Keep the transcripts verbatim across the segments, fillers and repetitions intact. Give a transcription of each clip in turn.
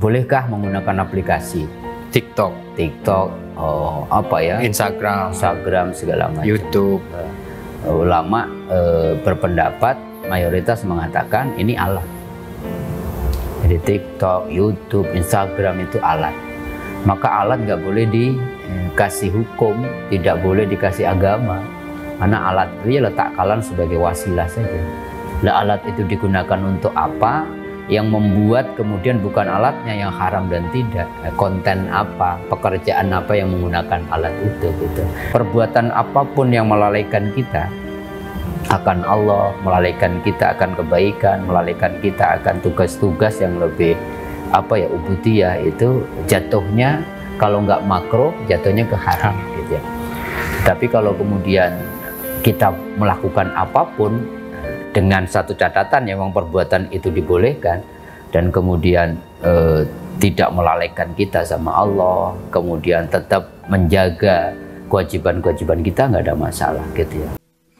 bolehkah menggunakan aplikasi TikTok, TikTok, oh, apa ya, Instagram, Instagram segala macam, YouTube. Uh, ulama uh, berpendapat mayoritas mengatakan ini alat. Jadi TikTok, YouTube, Instagram itu alat. Maka alat nggak boleh dikasih hukum, tidak boleh dikasih agama. Karena alat itu ya letakkan sebagai wasilah saja. Nah, alat itu digunakan untuk apa? Yang membuat kemudian bukan alatnya yang haram dan tidak. Konten apa, pekerjaan apa yang menggunakan alat itu gitu. Perbuatan apapun yang melalaikan kita akan Allah, melalaikan kita akan kebaikan, melalaikan kita akan tugas-tugas yang lebih apa ya, ubudiyah, itu jatuhnya kalau nggak makro jatuhnya ke haram gitu ya. Tapi kalau kemudian kita melakukan apapun dengan satu catatan yang memang perbuatan itu dibolehkan dan kemudian eh, tidak melalaikan kita sama Allah, kemudian tetap menjaga kewajiban-kewajiban kita, nggak ada masalah gitu ya.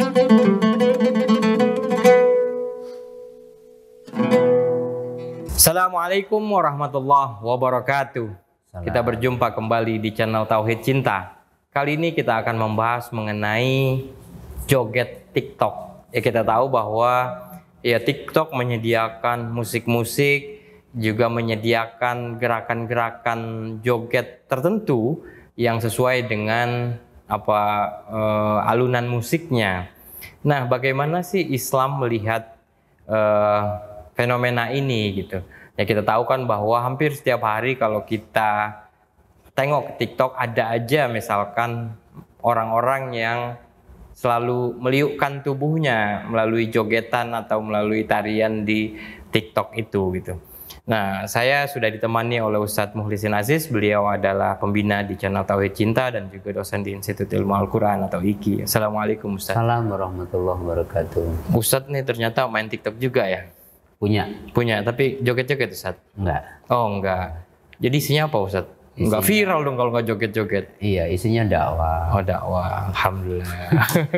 Assalamualaikum warahmatullahi wabarakatuh. Salam. Kita berjumpa kembali di channel Tauhid Cinta. Kali ini kita akan membahas mengenai joget TikTok. Ya, kita tahu bahwa ya TikTok menyediakan musik-musik, juga menyediakan gerakan-gerakan joget tertentu yang sesuai dengan apa uh, alunan musiknya. Nah, bagaimana sih Islam melihat uh, fenomena ini gitu? Ya, kita tahu kan bahwa hampir setiap hari kalau kita tengok TikTok ada aja misalkan orang-orang yang selalu meliukkan tubuhnya melalui jogetan atau melalui tarian di TikTok itu gitu. Nah, saya sudah ditemani oleh Ustadz Mukhlisin Aziz. Beliau adalah pembina di channel Tauhid Cinta dan juga dosen di Institut Ilmu Al-Quran atau I K I. Assalamualaikum Ustadz. Assalamualaikum warahmatullahi wabarakatuh. Ustadz nih ternyata main TikTok juga ya? Punya. Punya, tapi joget-joget Ustadz? Enggak. Oh enggak. Jadi isinya apa Ustadz? Enggak viral dong kalau nggak joget-joget. Iya, isinya dakwah. Oh dakwah, alhamdulillah.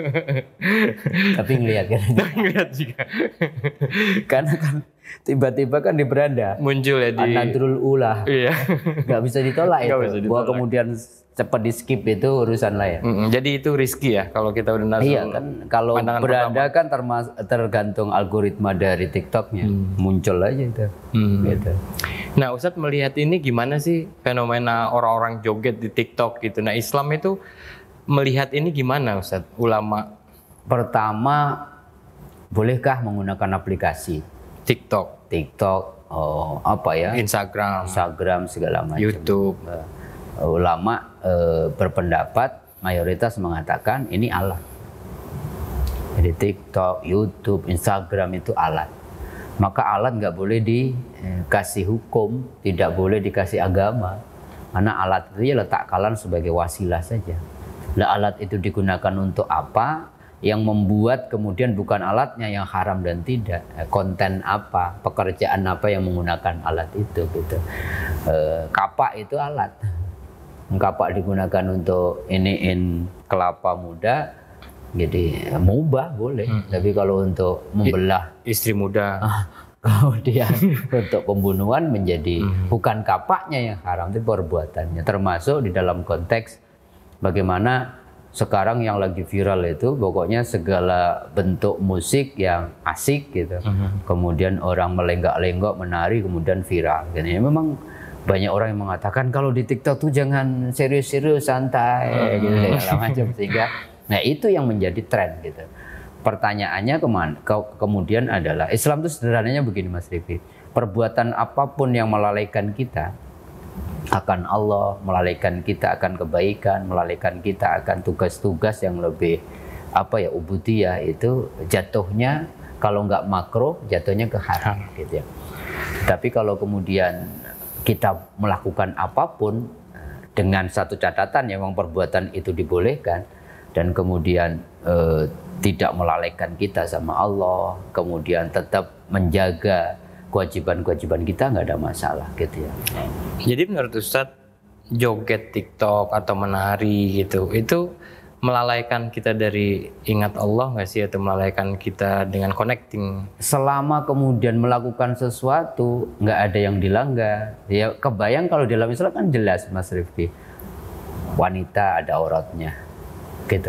Tapi ngelihat kan? Ngelihat juga. Karena kan tiba-tiba kan di beranda muncul ya di An-Nadrul Ula. Iya. Nggak bisa ditolak Nggak itu. bisa ditolak. Bahwa kemudian cepat di skip itu urusan lain. Mm-mm, jadi itu risky ya kalau kita udah nasul. Iya kan, kalau beranda pertama. kan termas tergantung algoritma dari TikToknya, hmm. muncul aja itu. Hmm. Gitu. Nah, Ustadz melihat ini gimana sih fenomena orang-orang joget di TikTok gitu. Nah, Islam itu melihat ini gimana Ustadz? Ulama pertama, bolehkah menggunakan aplikasi TikTok, TikTok, oh, apa ya, Instagram, Instagram segala macam, YouTube. Uh, ulama uh, berpendapat mayoritas mengatakan ini alat. Jadi TikTok, YouTube, Instagram itu alat. Maka alat nggak boleh dikasih hukum, tidak boleh dikasih agama, karena alat itu ya letakkan sebagai wasilah saja. Nah, alat itu digunakan untuk apa? Yang membuat kemudian bukan alatnya yang haram dan tidak. Konten apa, pekerjaan apa yang menggunakan alat itu gitu. E, kapak itu alat. Kapak digunakan untuk iniin kelapa muda. Jadi mubah boleh, hmm. tapi kalau untuk membelah istri muda, kemudian untuk pembunuhan menjadi hmm. bukan kapaknya yang haram, tapi perbuatannya. Termasuk di dalam konteks bagaimana sekarang yang lagi viral itu, pokoknya segala bentuk musik yang asik gitu, hmm. kemudian orang melenggak-lenggok, menari, kemudian viral. Jadi memang banyak orang yang mengatakan kalau di TikTok tuh jangan serius-serius, santai, hmm. gitu segala macam, sehingga nah itu yang menjadi tren gitu. Pertanyaannya kemana? Ke kemudian adalah Islam itu sederhananya begini Mas Rifki. Perbuatan apapun yang melalaikan kita akan Allah, melalaikan kita akan kebaikan, melalaikan kita akan tugas-tugas yang lebih apa ya, ubudiyah, itu jatuhnya kalau nggak makro jatuhnya ke haram gitu ya. Tapi kalau kemudian kita melakukan apapun dengan satu catatan yang memang perbuatan itu dibolehkan dan kemudian eh, tidak melalaikan kita sama Allah, kemudian tetap menjaga kewajiban-kewajiban kita, nggak ada masalah gitu ya. Jadi menurut Ustadz, joget TikTok atau menari gitu, itu melalaikan kita dari ingat Allah nggak sih, atau melalaikan kita dengan connecting? Selama kemudian melakukan sesuatu nggak ada yang dilanggar, ya kebayang kalau dalam Islam kan jelas Mas Rifki, wanita ada auratnya, gitu.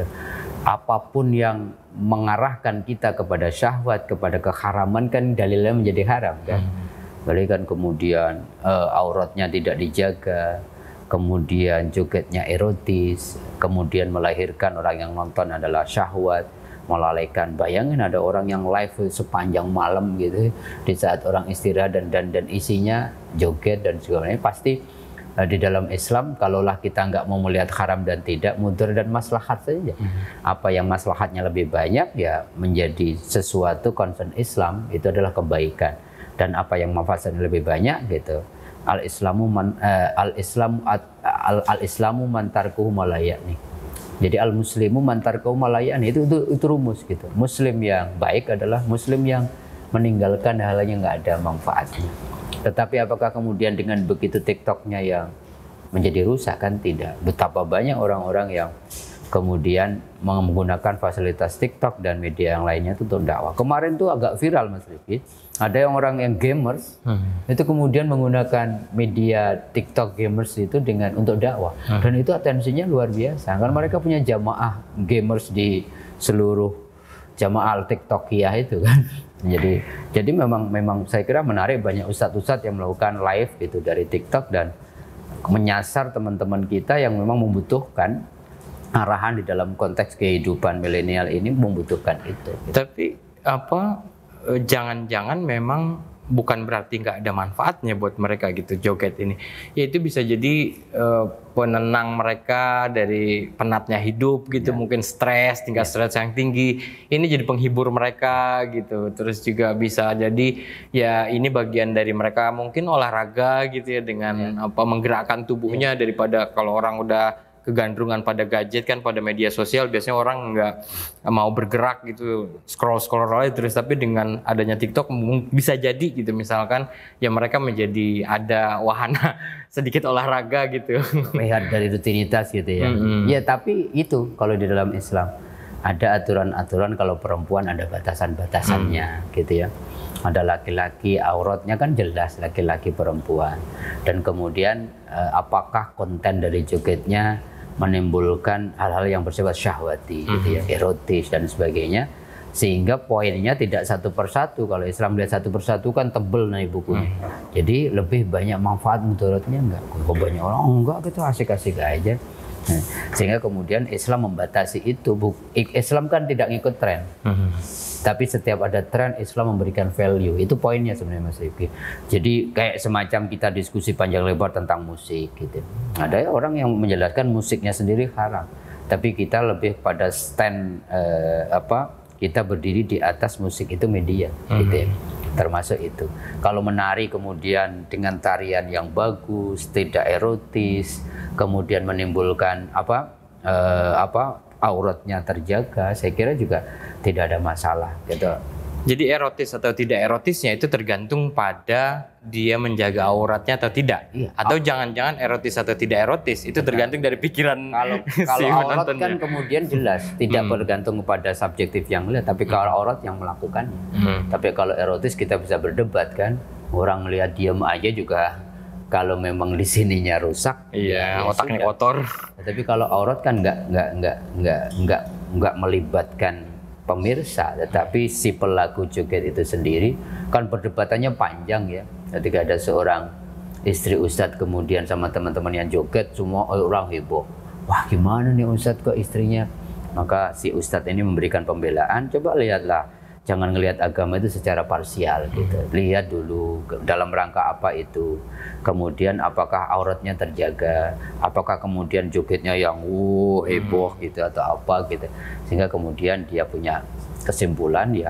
Apapun yang mengarahkan kita kepada syahwat, kepada keharaman kan dalilnya menjadi haram kan. Hmm. Kan kemudian uh, auratnya tidak dijaga, kemudian jogetnya erotis, kemudian melahirkan orang yang nonton adalah syahwat, melalaikan. Bayangin ada orang yang live sepanjang malam gitu di saat orang istirahat dan dan dan isinya joget dan sebagainya. Pasti uh, di dalam Islam kalaulah kita nggak mau melihat haram dan tidak, mudarat dan maslahat saja. Mm-hmm. Apa yang maslahatnya lebih banyak ya menjadi sesuatu concern Islam, itu adalah kebaikan. Dan apa yang mafasadnya lebih banyak gitu, al Islamu man, uh, al Islam al, al Islamu mantarkuhu malayani. Jadi al Muslimu mantarkuhu malayani, itu, itu itu rumus gitu. Muslim yang baik adalah Muslim yang meninggalkan hal yang nggak ada manfaatnya. Tetapi apakah kemudian dengan begitu TikToknya yang menjadi rusak? Kan tidak. Betapa banyak orang-orang yang kemudian menggunakan fasilitas TikTok dan media yang lainnya itu untuk dakwah. Kemarin tuh agak viral Mas Rifki, ada yang orang yang gamers hmm. itu kemudian menggunakan media TikTok gamers itu dengan untuk dakwah, hmm. dan itu atensinya luar biasa. Kan mereka punya jamaah gamers di seluruh jamaah TikTokiyah itu kan. Jadi jadi memang memang saya kira menarik, banyak ustadz-ustadz yang melakukan live gitu dari TikTok dan menyasar teman-teman kita yang memang membutuhkan arahan di dalam konteks kehidupan milenial ini, membutuhkan itu. Tapi apa, jangan-jangan memang bukan berarti nggak ada manfaatnya buat mereka gitu joget ini. Ya itu bisa jadi uh, penenang mereka dari penatnya hidup gitu, ya. Mungkin stres, tingkat ya. Stres yang tinggi. Ini jadi penghibur mereka gitu. Terus juga bisa jadi ya ini bagian dari mereka mungkin olahraga gitu ya, dengan ya. apa menggerakkan tubuhnya, ya. Daripada kalau orang udah kegandrungan pada gadget kan, pada media sosial biasanya orang nggak mau bergerak gitu, scroll scroll aja terus. Tapi dengan adanya TikTok bisa jadi gitu, misalkan ya mereka menjadi ada wahana sedikit olahraga gitu, lihat dari rutinitas gitu ya. Mm-hmm. Ya tapi itu kalau di dalam Islam ada aturan-aturan, kalau perempuan ada batasan-batasannya mm. gitu ya. Ada laki-laki auratnya kan jelas, laki-laki perempuan, dan kemudian eh, apakah konten dari jogetnya menimbulkan hal-hal yang bersifat syahwati, mm-hmm. gitu ya, erotis dan sebagainya, sehingga poinnya tidak satu persatu. Kalau Islam lihat satu persatu kan tebel nih bukunya. Mm-hmm. Jadi lebih banyak manfaat mudaratnya enggak. Kok banyak orang oh, enggak gitu, asik-asik aja. Nah, sehingga kemudian Islam membatasi itu. Islam kan tidak ngikut tren. Mm-hmm. Tapi setiap ada tren, Islam memberikan value. Itu poinnya sebenarnya Mas Rifki. Jadi kayak semacam kita diskusi panjang lebar tentang musik gitu. Ada orang yang menjelaskan musiknya sendiri haram, tapi kita lebih pada stand eh, apa? Kita berdiri di atas musik itu media, mm-hmm. gitu ya. Termasuk itu. Kalau menari kemudian dengan tarian yang bagus, tidak erotis, kemudian menimbulkan apa? Eh, apa? auratnya terjaga, saya kira juga tidak ada masalah gitu. Jadi erotis atau tidak erotisnya itu tergantung pada dia menjaga auratnya atau tidak. Iya. Atau jangan-jangan erotis atau tidak erotis itu tergantung dari pikiran. Kalau kalau si aurat kan kemudian jelas tidak hmm. bergantung kepada subjektif yang melihat, tapi kalau hmm. aurat yang melakukannya. Hmm. Tapi kalau erotis kita bisa berdebat kan, orang melihat diam aja juga. Kalau memang di sininya rusak, iya, ya otaknya sudah. Kotor. Tapi kalau aurat kan nggak nggak nggak nggak nggak nggak melibatkan pemirsa, tetapi si pelaku joget itu sendiri kan perdebatannya panjang ya. Ketika ada seorang istri ustadz kemudian sama teman-teman yang joget, semua orang heboh. Wah gimana nih ustadz kok istrinya? Maka si ustadz ini memberikan pembelaan. Coba lihatlah. Jangan ngelihat agama itu secara parsial gitu. Lihat dulu dalam rangka apa itu. Kemudian apakah auratnya terjaga? Apakah kemudian jogetnya yang wuh heboh gitu atau apa gitu. Sehingga kemudian dia punya kesimpulan ya,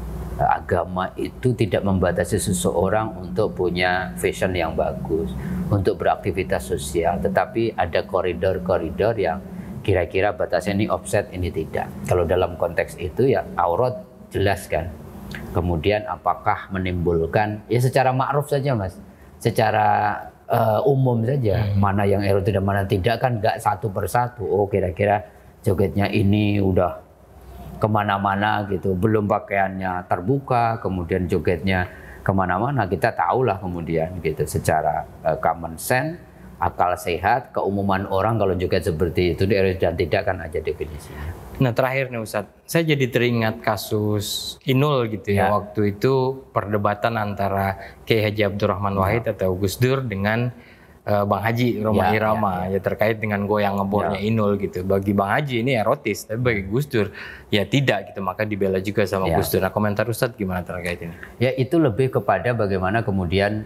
agama itu tidak membatasi seseorang untuk punya fashion yang bagus, untuk beraktivitas sosial, tetapi ada koridor-koridor yang kira-kira batasnya ini offset, ini tidak. Kalau dalam konteks itu ya aurat jelas kan. Kemudian apakah menimbulkan, ya secara ma'ruf saja Mas, secara uh, umum saja, hmm. mana yang erotis dan mana tidak kan nggak satu persatu. Oh kira-kira jogetnya ini udah kemana-mana gitu, belum pakaiannya terbuka, kemudian jogetnya kemana-mana, kita tahulah kemudian gitu secara uh, common sense, akal sehat, keumuman orang kalau joget seperti itu dan tidak kan aja definisinya. Nah terakhir nih Ustadz, saya jadi teringat kasus Inul gitu ya, ya. Waktu itu perdebatan antara Kiai Haji Abdurrahman Wahid ya. atau Gus Dur dengan uh, Bang Haji Roma ya, Irama ya, ya. ya terkait dengan goyang ngebornya ya. Inul gitu. Bagi Bang Haji ini erotis, tapi bagi Gus Dur ya tidak gitu, maka dibela juga sama ya. Gus Dur. Nah komentar Ustadz gimana terkait ini? Ya itu lebih kepada bagaimana kemudian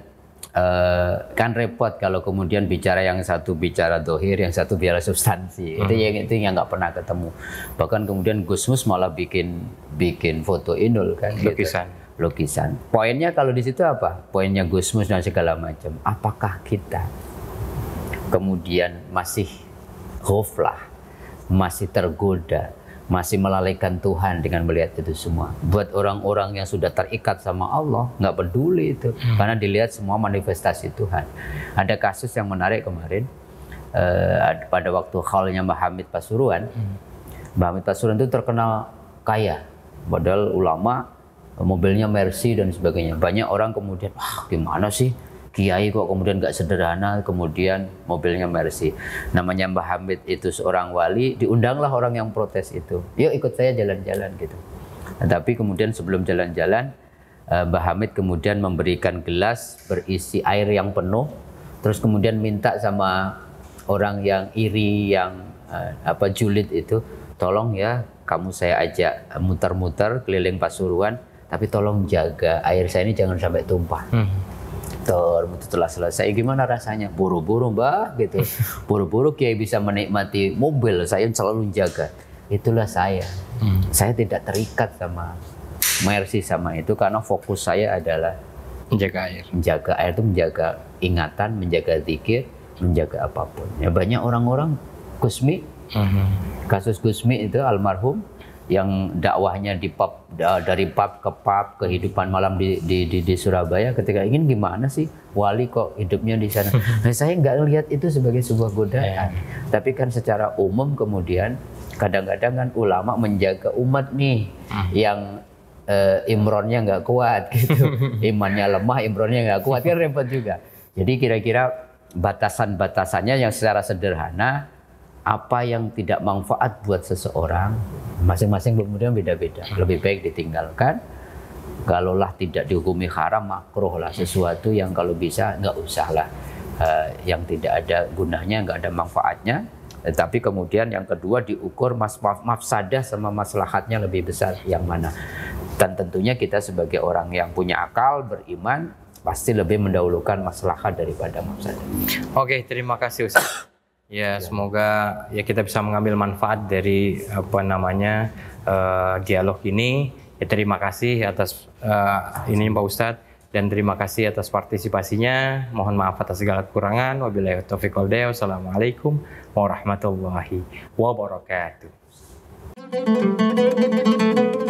Uh, kan repot kalau kemudian bicara yang satu bicara dohir, yang satu bicara substansi. Hmm. Itu yang itu yang nggak pernah ketemu. Bahkan kemudian Gusmus malah bikin bikin foto Inul kan, lukisan. Gitu. Lukisan. Poinnya kalau di situ apa? Poinnya Gusmus dan segala macam. Apakah kita kemudian masih ghaflah, masih tergoda, masih melalaikan Tuhan dengan melihat itu semua? Buat orang-orang yang sudah terikat sama Allah, nggak peduli itu, hmm. karena dilihat semua manifestasi Tuhan. Ada kasus yang menarik kemarin, uh, pada waktu khalnya Mbah Hamid Pasuruan. hmm. Mbah Hamid Pasuruan itu terkenal kaya, padahal ulama, mobilnya Mercy dan sebagainya. Banyak orang kemudian, wah gimana sih Kiai kok kemudian nggak sederhana, kemudian mobilnya Mercy. Namanya Mbah Hamid itu seorang wali, diundanglah orang yang protes itu. Yuk ikut saya jalan-jalan gitu. Nah, tapi kemudian sebelum jalan-jalan, Mbah Hamid kemudian memberikan gelas berisi air yang penuh, terus kemudian minta sama orang yang iri, yang uh, apa julid itu, tolong ya kamu saya ajak muter-muter keliling Pasuruan, tapi tolong jaga air saya ini jangan sampai tumpah. Hmm. Setelah selesai gimana rasanya? Buru-buru Mbah gitu. Buru-buru Kiai bisa menikmati mobil, saya selalu jaga. Itulah saya. Hmm. Saya tidak terikat sama Mercy sama itu karena fokus saya adalah menjaga air. Menjaga air itu menjaga ingatan, menjaga zikir, menjaga apapun. Ya banyak orang-orang Gusmi, hmm. kasus Gusmi itu almarhum yang dakwahnya di pub, dari pub ke pub, kehidupan malam di, di, di, di Surabaya, ketika ingin gimana sih wali kok hidupnya di sana. Nah, saya nggak lihat itu sebagai sebuah godaan, tapi kan secara umum kemudian kadang-kadang kan ulama menjaga umat nih hmm. yang uh, imronnya nggak kuat gitu, imannya lemah, imronnya nggak kuat, kan repot juga. Jadi kira-kira batasan-batasannya yang secara sederhana, apa yang tidak manfaat buat seseorang, masing-masing kemudian beda-beda. Lebih baik ditinggalkan. Kalaulah tidak dihukumi haram, makruh lah, sesuatu yang kalau bisa nggak usah lah, uh, yang tidak ada gunanya, nggak ada manfaatnya. Tetapi kemudian yang kedua diukur mas mafsadah sama maslahatnya lebih besar yang mana. Dan tentunya kita sebagai orang yang punya akal, beriman, pasti lebih mendahulukan maslahat daripada mafsadah. Oke, terima kasih Ustaz. Ya, semoga ya kita bisa mengambil manfaat dari apa namanya uh, dialog ini. Ya, terima kasih atas uh, ini Pak Ustadz, dan terima kasih atas partisipasinya. Mohon maaf atas segala kekurangan. Wabillahi taufiq wal hidayah. Wassalamualaikum warahmatullahi wabarakatuh.